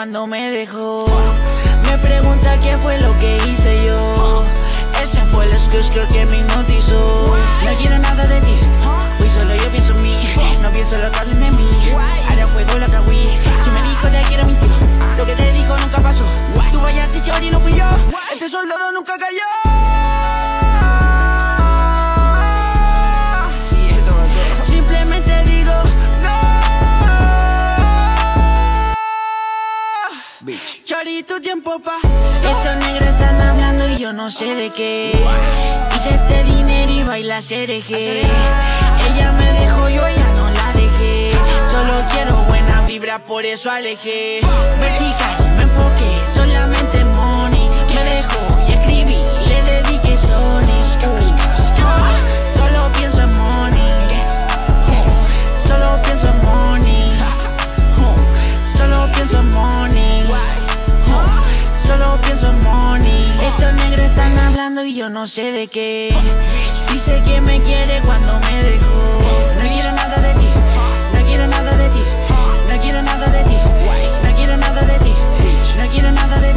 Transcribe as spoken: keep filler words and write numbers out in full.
cuando me dejó. Me pregunta qué fue lo que hice yo. Ese fue el skr que me hipnotizó. No quiero nada de ti, hoy solo yo pienso en mí. No pienso lo que hablen de mí, ahora juego lo que huí. Si me dijo te quiero mintió, lo que te dijo nunca pasó. Tú fallaste y no fui yo, este soldado nunca cayó. Sí, eso pasó. Simplemente digo no. Bitch. Chori, tu tiempo pa. Estos negros están hablando y yo no sé de qué. Hice este dinero y baila cereje. Ella me dejó, yo ya no la dejé. Solo quiero buena vibra, por eso alejé. Vertical, me enfoqué, solamente money. Me dejó y escribí, le dediqué Sony. Solo pienso en money. Solo pienso en money. Solo pienso en money. Solo pienso en money. Estos negros están hablando y yo no sé de qué. Dice que me quiere cuando me dejó. No quiero nada de ti, no quiero nada de ti, no quiero nada de ti, no quiero nada de ti, no quiero nada de ti.